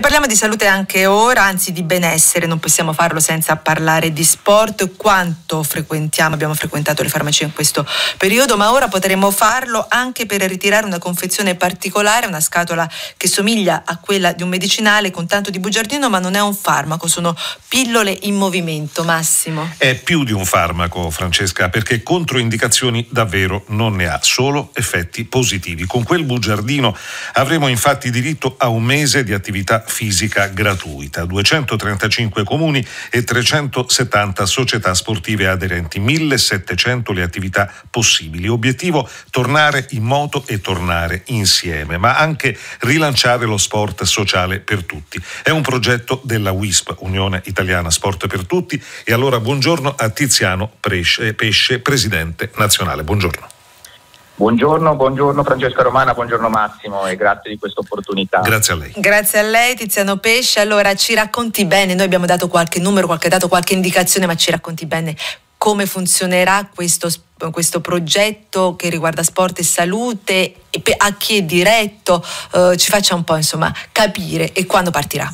parliamo di salute anche ora, anzi di benessere, non possiamo farlo senza parlare di sport. Quanto abbiamo frequentato le farmacie in questo periodo, ma ora potremo farlo anche per ritirare una confezione particolare, una scatola che somiglia a quella di un medicinale con tanto di bugiardino, ma non è un farmaco, sono pillole in movimento. Massimo. È più di un farmaco, Francesca, perché controindicazioni davvero non ne ha, solo effetti positivi. Con quel bugiardino avremo infatti diritto a un mese di attività fisica gratuita, 235 comuni e 370 società sportive aderenti, 1700 le attività possibili. Obiettivo: tornare in moto e tornare insieme, ma anche rilanciare lo sport sociale per tutti. È un progetto della UISP, Unione Italiana Sport per Tutti, e allora buongiorno a Tiziano Pesce, presidente nazionale. Buongiorno. Buongiorno Francesca Romana, buongiorno Massimo e grazie di questa opportunità. Grazie a lei. Grazie a lei Tiziano Pesce. Allora ci racconti bene, noi abbiamo dato qualche numero, qualche dato, qualche indicazione, ma ci racconti bene come funzionerà questo progetto che riguarda sport e salute, e a chi è diretto, ci faccia un po' capire, e quando partirà.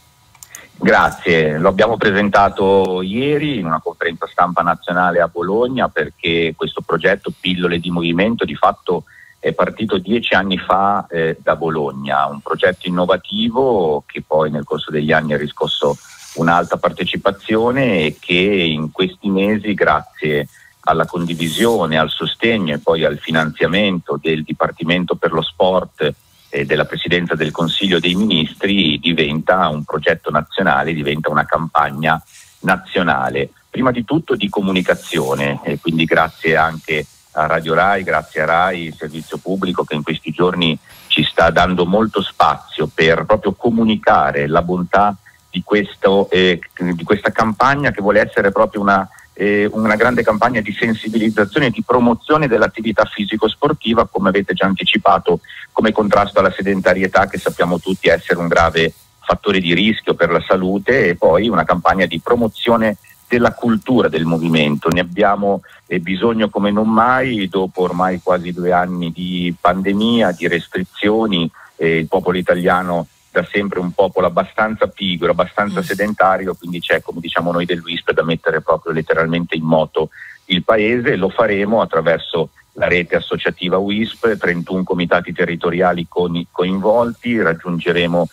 Grazie, lo abbiamo presentato ieri in una conferenza stampa nazionale a Bologna, perché questo progetto Pillole di Movimento di fatto è partito 10 anni fa da Bologna, un progetto innovativo che poi nel corso degli anni ha riscosso un'alta partecipazione e che in questi mesi, grazie alla condivisione, al sostegno e poi al finanziamento del Dipartimento per lo Sport della Presidenza del Consiglio dei Ministri, diventa un progetto nazionale, diventa una campagna nazionale, prima di tutto di comunicazione, e quindi grazie anche a Radio Rai, grazie a Rai, il servizio pubblico, che in questi giorni ci sta dando molto spazio per proprio comunicare la bontà di questa campagna, che vuole essere proprio una grande campagna di sensibilizzazione e di promozione dell'attività fisico-sportiva, come avete già anticipato, come contrasto alla sedentarietà, che sappiamo tutti essere un grave fattore di rischio per la salute, e poi una campagna di promozione della cultura del movimento. Ne abbiamo bisogno come non mai, dopo ormai quasi 2 anni di pandemia, di restrizioni. Il popolo italiano da sempre un popolo abbastanza pigro, abbastanza sedentario, quindi c'è, come diciamo noi dell'UISP, da mettere proprio letteralmente in moto il paese. Lo faremo attraverso la rete associativa UISP, 31 comitati territoriali coinvolti, raggiungeremo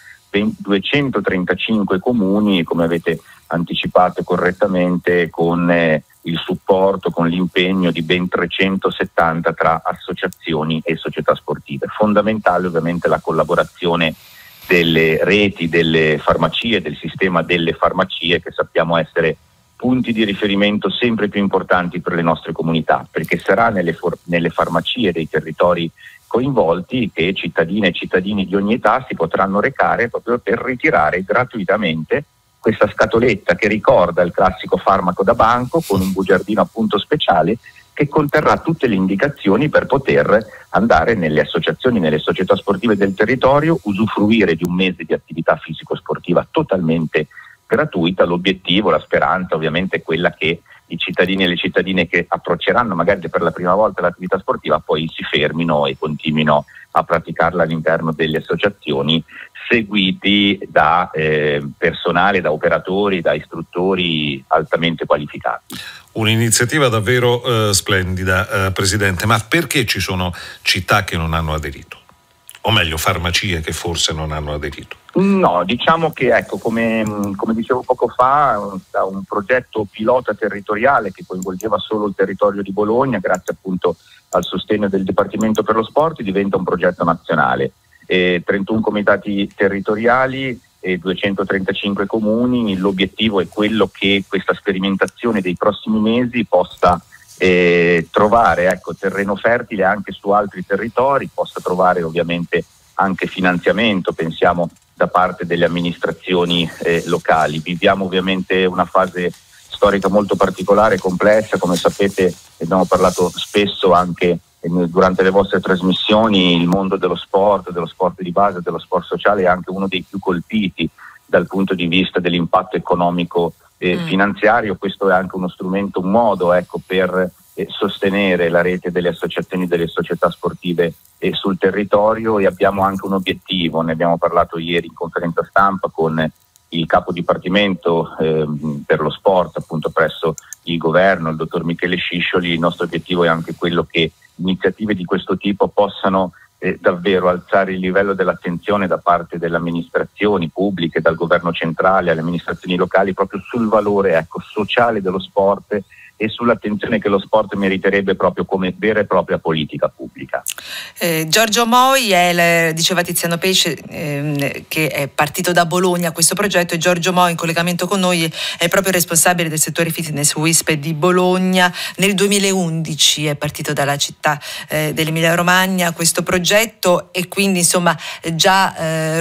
235 comuni, come avete anticipato correttamente, con il supporto, con l'impegno di ben 370 tra associazioni e società sportive. Fondamentale ovviamente la collaborazione delle reti, delle farmacie, del sistema delle farmacie, che sappiamo essere punti di riferimento sempre più importanti per le nostre comunità, perché sarà nelle farmacie dei territori coinvolti che cittadine e cittadini di ogni età si potranno recare proprio per ritirare gratuitamente questa scatoletta che ricorda il classico farmaco da banco, con un bugiardino appunto speciale, che conterrà tutte le indicazioni per poter andare nelle associazioni, nelle società sportive del territorio, usufruire di un mese di attività fisico-sportiva totalmente gratuita. L'obiettivo, la speranza ovviamente è quella che i cittadini e le cittadine che approcceranno magari per la prima volta l'attività sportiva poi si fermino e continuino a praticarla all'interno delle associazioni, seguiti da personale, da operatori, da istruttori altamente qualificati. Un'iniziativa davvero splendida, Presidente, ma perché ci sono città che non hanno aderito? O meglio, farmacie che forse non hanno aderito? No, diciamo che ecco, come dicevo poco fa, un progetto pilota territoriale che coinvolgeva solo il territorio di Bologna, grazie appunto al sostegno del Dipartimento per lo Sport, diventa un progetto nazionale. 31 comitati territoriali e 235 comuni. L'obiettivo è quello che questa sperimentazione dei prossimi mesi possa trovare terreno fertile anche su altri territori, possa trovare ovviamente anche finanziamento, pensiamo, da parte delle amministrazioni locali. Viviamo ovviamente una fase storica molto particolare, complessa, come sapete, abbiamo parlato spesso anche durante le vostre trasmissioni. Il mondo dello sport di base, dello sport sociale, è anche uno dei più colpiti dal punto di vista dell'impatto economico finanziario. Questo è anche uno strumento, un modo per sostenere la rete delle associazioni, delle società sportive sul territorio, e abbiamo anche un obiettivo, ne abbiamo parlato ieri in conferenza stampa con il capo dipartimento per lo sport appunto presso il governo, il dottor Michele Sciscioli. Il nostro obiettivo è anche quello che iniziative di questo tipo possano davvero alzare il livello dell'attenzione da parte delle amministrazioni pubbliche, dal governo centrale alle amministrazioni locali, proprio sul valore sociale dello sport e sull'attenzione che lo sport meriterebbe proprio come vera e propria politica pubblica. Giorgio Moi diceva Tiziano Pesce che è partito da Bologna questo progetto, e Giorgio Moi in collegamento con noi è proprio responsabile del settore fitness WISP di Bologna. Nel 2011 è partito dalla città dell'Emilia Romagna questo progetto, e quindi insomma già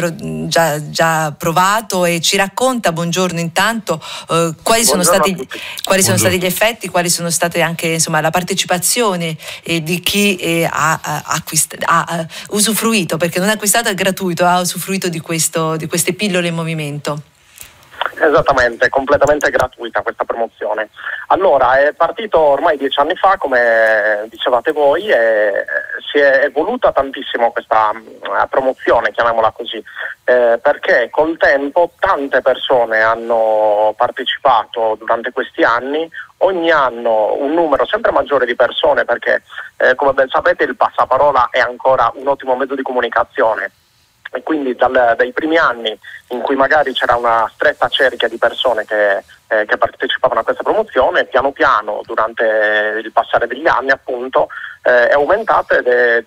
provato, e ci racconta, buongiorno intanto, quali sono stati gli effetti, quali sono state anche insomma la partecipazione di chi ha usufruito, perché non ha acquistato, è gratuito, ha usufruito di queste pillole in movimento. Esattamente, completamente gratuita questa promozione. Allora, è partito ormai 10 anni fa, come dicevate voi, e si è evoluta tantissimo questa promozione, chiamiamola così, perché col tempo tante persone hanno partecipato durante questi anni, ogni anno un numero sempre maggiore di persone, perché come ben sapete il passaparola è ancora un ottimo mezzo di comunicazione. E quindi dai primi anni in cui magari c'era una stretta cerchia di persone che partecipavano a questa promozione, piano piano durante il passare degli anni appunto è aumentata ed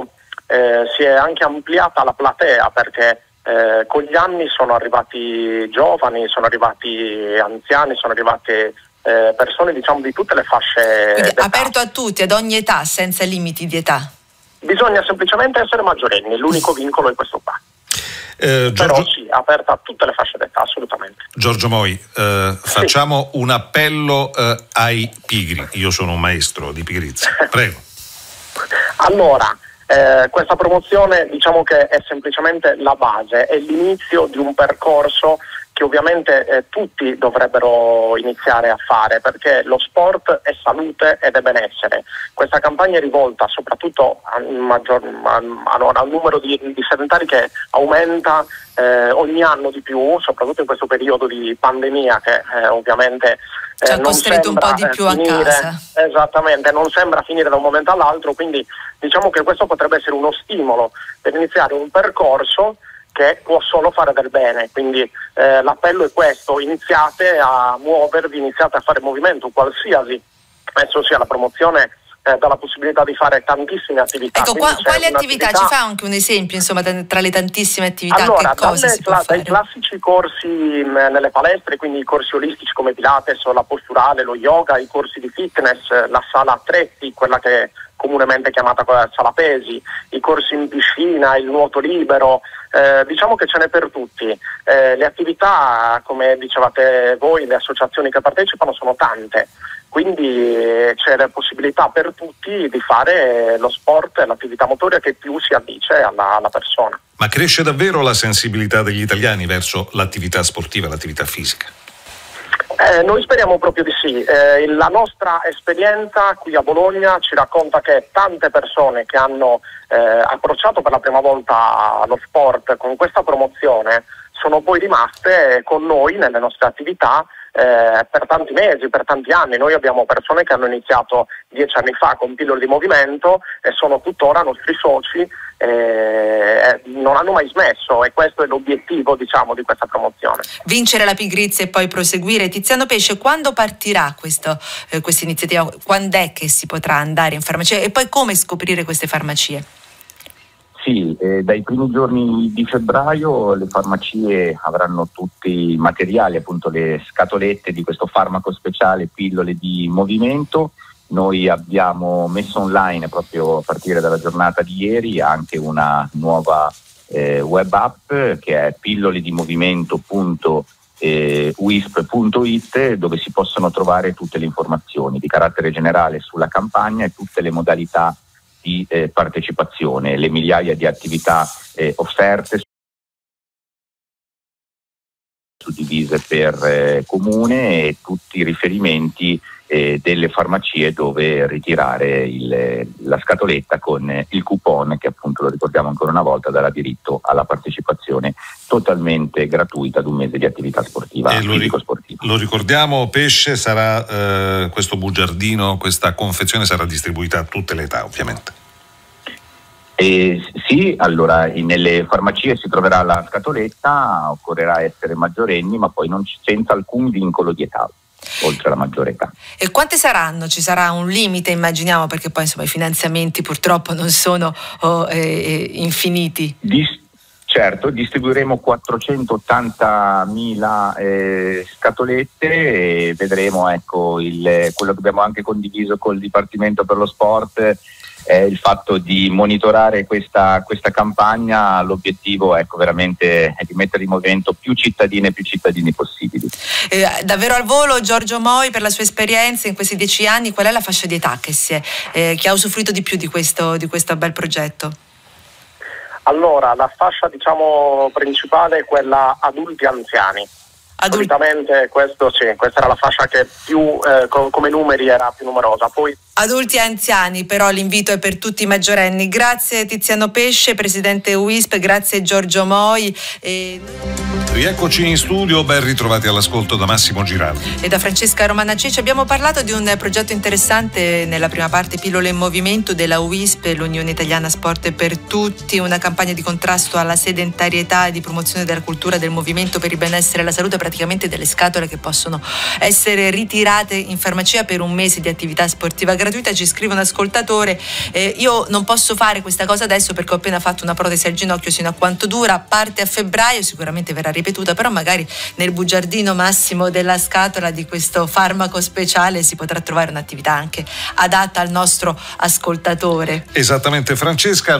si è anche ampliata la platea, perché con gli anni sono arrivati giovani, sono arrivati anziani, sono arrivate persone di tutte le fasce. Quindi aperto a tutti, ad ogni età, senza limiti di età. Bisogna semplicemente essere maggiorenni, l'unico vincolo è questo qua. Però sì, aperta a tutte le fasce d'età, assolutamente. Giorgio Moi, facciamo un appello ai pigri. Io sono un maestro di pigrizia, prego. Allora, questa promozione diciamo che è semplicemente la base, è l'inizio di un percorso che ovviamente tutti dovrebbero iniziare a fare, perché lo sport è salute ed è benessere. Questa campagna è rivolta soprattutto al numero di sedentari che aumenta ogni anno di più, soprattutto in questo periodo di pandemia che ovviamente ci ha costretto un po' di più finire, a casa. Esattamente, non sembra finire da un momento all'altro, quindi diciamo che questo potrebbe essere uno stimolo per iniziare un percorso che può solo fare del bene. Quindi l'appello è questo: iniziate a muovervi, iniziate a fare movimento qualsiasi esso sia. La promozione dà la possibilità di fare tantissime attività. Ecco, quali attività? Ci fa anche un esempio, insomma, tra le tantissime attività? Allora, che cosa si può fare? Dai classici corsi nelle palestre, quindi i corsi olistici come Pilates o la posturale, lo yoga, i corsi di fitness, la sala attrezzi, quella che è comunemente chiamata sala pesi, i corsi in piscina, il nuoto libero, diciamo che ce n'è per tutti. Le attività, come dicevate voi, le associazioni che partecipano sono tante, quindi c'è la possibilità per tutti di fare lo sport e l'attività motoria che più si addice alla persona. Ma cresce davvero la sensibilità degli italiani verso l'attività sportiva, l'attività fisica? Noi speriamo proprio di sì. La nostra esperienza qui a Bologna ci racconta che tante persone che hanno approcciato per la prima volta lo sport con questa promozione sono poi rimaste con noi nelle nostre attività per tanti mesi, per tanti anni. Noi abbiamo persone che hanno iniziato 10 anni fa con pillole di movimento e sono tuttora nostri soci, non hanno mai smesso, e questo è l'obiettivo, diciamo, di questa promozione. Vincere la pigrizia e poi proseguire. Tiziano Pesce, quando partirà questa iniziativa? Quando è che si potrà andare in farmacia e poi come scoprire queste farmacie? Sì, dai primi giorni di febbraio le farmacie avranno tutti i materiali, appunto le scatolette di questo farmaco speciale, pillole di movimento. Noi abbiamo messo online proprio a partire dalla giornata di ieri anche una nuova web app che è pilloledimmovimento.wisp.it, dove si possono trovare tutte le informazioni di carattere generale sulla campagna e tutte le modalità di partecipazione, le migliaia di attività offerte su condivise per comune e tutti i riferimenti delle farmacie dove ritirare la scatoletta con il coupon che, appunto, lo ricordiamo ancora una volta, darà diritto alla partecipazione totalmente gratuita ad un mese di attività sportiva, fisico-sportiva. Lo ricordiamo, Pesce sarà questo bugiardino, questa confezione sarà distribuita a tutte le età, ovviamente. Sì, allora nelle farmacie si troverà la scatoletta, occorrerà essere maggiorenni, ma poi senza alcun vincolo di età oltre la maggiore età. E quante saranno? Ci sarà un limite, immaginiamo, perché poi insomma i finanziamenti purtroppo non sono infiniti. Certo, distribuiremo 480.000 scatolette e vedremo, ecco, quello che abbiamo anche condiviso col Dipartimento per lo Sport è il fatto di monitorare questa campagna. L'obiettivo, ecco, veramente è di mettere in movimento più cittadine e più cittadini possibili. Davvero al volo, Giorgio Moi, per la sua esperienza in questi 10 anni, qual è la fascia di età che ha usufruito di più di questo bel progetto? Allora, la fascia, diciamo, principale è quella adulti anziani. Solitamente questa era la fascia che più come numeri era più numerosa. Poi adulti e anziani, però l'invito è per tutti i maggiorenni. Grazie Tiziano Pesce, presidente UISP, grazie Giorgio Moi. Rieccoci in studio, ben ritrovati all'ascolto da Massimo Girardi e da Francesca Romana Cicci. Abbiamo parlato di un progetto interessante nella prima parte, Pillole in Movimento, della UISP, l'Unione Italiana Sport per Tutti, una campagna di contrasto alla sedentarietà e di promozione della cultura del movimento per il benessere e la salute, praticamente delle scatole che possono essere ritirate in farmacia per un mese di attività sportiva gratuita. Ci scrive un ascoltatore: io non posso fare questa cosa adesso perché ho appena fatto una protesi al ginocchio, sino a quanto dura, parte a febbraio, sicuramente verrà ripetuta, però magari nel bugiardino Massimo della scatola di questo farmaco speciale si potrà trovare un'attività anche adatta al nostro ascoltatore. Esattamente, Francesca.